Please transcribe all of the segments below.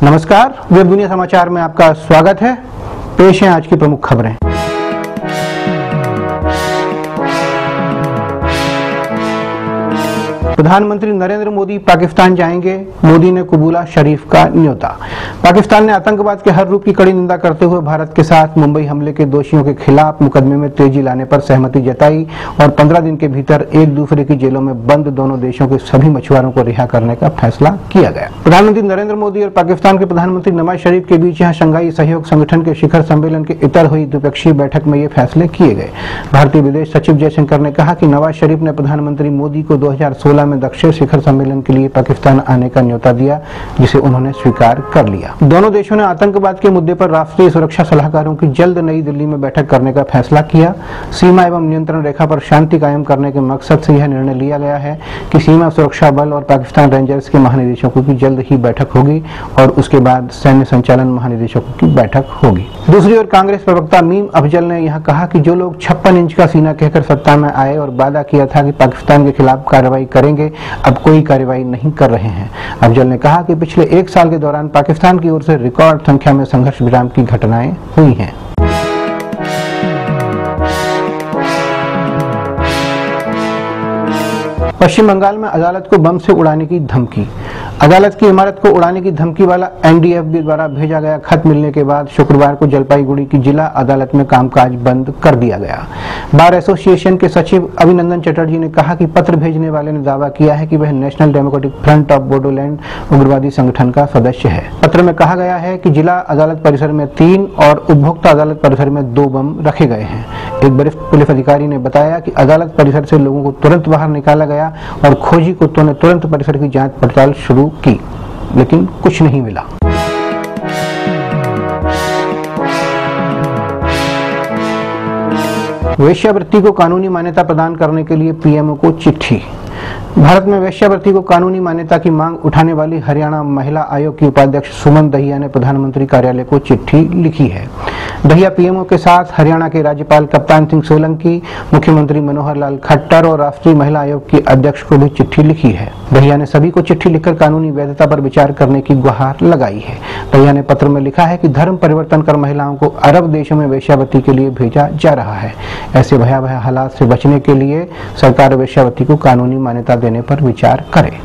नमस्कार, वेब दुनिया समाचार में आपका स्वागत है। पेश है आज की प्रमुख खबरें। प्रधानमंत्री नरेंद्र मोदी पाकिस्तान जाएंगे, मोदी ने कबूला शरीफ का न्योता। पाकिस्तान ने आतंकवाद के हर रूप की कड़ी निंदा करते हुए भारत के साथ मुंबई हमले के दोषियों के खिलाफ मुकदमे में तेजी लाने पर सहमति जताई और 15 दिन के भीतर एक दूसरे की जेलों में बंद दोनों देशों के सभी मछुआरों को रिहा करने का फैसला किया गया। प्रधानमंत्री नरेंद्र मोदी और पाकिस्तान के प्रधानमंत्री नवाज शरीफ के बीच यहाँ शंघाई सहयोग संगठन के शिखर सम्मेलन के इतर हुई द्विपक्षीय बैठक में ये फैसले किए गए। भारतीय विदेश सचिव जयशंकर ने कहा कि नवाज शरीफ ने प्रधानमंत्री मोदी को 2016 में दक्षिण शिखर सम्मेलन के लिए पाकिस्तान आने का न्योता दिया, जिसे उन्होंने स्वीकार कर लिया। दोनों देशों ने आतंकवाद के मुद्दे पर राष्ट्रीय सुरक्षा सलाहकारों की जल्द नई दिल्ली में बैठक करने का फैसला किया। सीमा एवं नियंत्रण रेखा पर शांति कायम करने के मकसद से यह निर्णय लिया गया है कि सीमा सुरक्षा बल और पाकिस्तान रेंजर्स के महानिदेशकों की जल्द ही बैठक होगी और उसके बाद सैन्य संचालन महानिदेशकों की बैठक होगी। दूसरी ओर कांग्रेस प्रवक्ता मीम अफजल ने यह कहा कि जो लोग 56 इंच का सीना कहकर सत्ता में आए और वादा किया था कि पाकिस्तान के खिलाफ कार्रवाई करेंगे, अब कोई कार्रवाई नहीं कर रहे हैं। अफजल ने कहा कि पिछले एक साल के दौरान पाकिस्तान की ओर से रिकॉर्ड संख्या में संघर्ष विराम की घटनाएं हुई हैं। पश्चिम बंगाल में अदालत को बम से उड़ाने की धमकी। अदालत की इमारत को उड़ाने की धमकी वाला एनडीएफबी द्वारा भेजा गया खत मिलने के बाद शुक्रवार को जलपाईगुड़ी की जिला अदालत में कामकाज बंद कर दिया गया। बार एसोसिएशन के सचिव अभिनंदन चटर्जी ने कहा कि पत्र भेजने वाले ने दावा किया है कि वह National Democratic Front of Bodoland उग्रवादी संगठन का सदस्य है। पत्र में कहा गया है कि जिला अदालत परिसर में 3 और उपभोक्ता अदालत परिसर में 2 बम रखे गए हैं। एक वरिष्ठ पुलिस अधिकारी ने बताया कि अदालत परिसर से लोगों को तुरंत बाहर निकाला गया और खोजी कुत्तों ने तुरंत परिसर की जांच पड़ताल शुरू की, लेकिन कुछ नहीं मिला। वेश्यावृत्ति को कानूनी मान्यता प्रदान करने के लिए पीएमओ को चिट्ठी। भारत में वेश्यावृत्ति को कानूनी मान्यता की मांग उठाने वाली हरियाणा महिला आयोग की उपाध्यक्ष सुमन दहिया ने प्रधानमंत्री कार्यालय को चिट्ठी लिखी है। दहिया पीएमओ के साथ हरियाणा के राज्यपाल कप्तान सिंह सोलंकी, मुख्यमंत्री मनोहर लाल खट्टर और राष्ट्रीय महिला आयोग की अध्यक्ष को भी चिट्ठी लिखी है। दहिया ने सभी को चिट्ठी लिखकर कानूनी वैधता पर विचार करने की गुहार लगाई है। दहिया ने पत्र में लिखा है कि धर्म परिवर्तन कर महिलाओं को अरब देशों में वेश्यावृत्ति के लिए भेजा जा रहा है। ऐसे भयावह हालात से बचने के लिए सरकार वेश्यावृत्ति को कानूनी मान्यता देने पर विचार करे।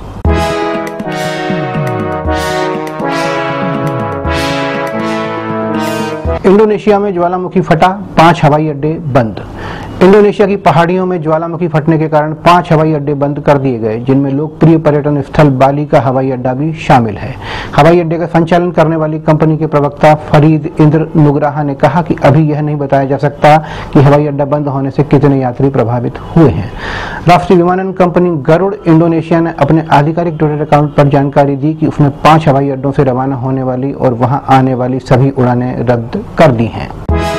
इंडोनेशिया में ज्वालामुखी फटा, 5 हवाई अड्डे बंद। इंडोनेशिया की पहाड़ियों में ज्वालामुखी फटने के कारण 5 हवाई अड्डे बंद कर दिए गए, जिनमें लोकप्रिय पर्यटन स्थल बाली का हवाई अड्डा भी शामिल है। हवाई अड्डे का संचालन करने वाली कंपनी के प्रवक्ता फरीद इंद्र नुगराहा ने कहा कि अभी यह नहीं बताया जा सकता कि हवाई अड्डा बंद होने से कितने यात्री प्रभावित हुए हैं। राष्ट्रीय विमानन कंपनी गरुड़ इंडोनेशिया ने अपने आधिकारिक ट्विटर अकाउंट पर जानकारी दी कि उसने 5 हवाई अड्डों से रवाना होने वाली और वहां आने वाली सभी उड़ानें रद्द कर दी हैं।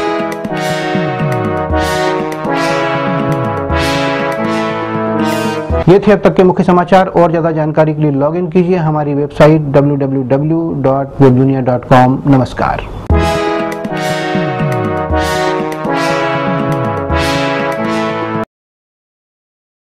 ये थे अब तक के मुख्य समाचार। और ज्यादा जानकारी के लिए लॉग इन कीजिए हमारी वेबसाइट www.webdunia.com। नमस्कार।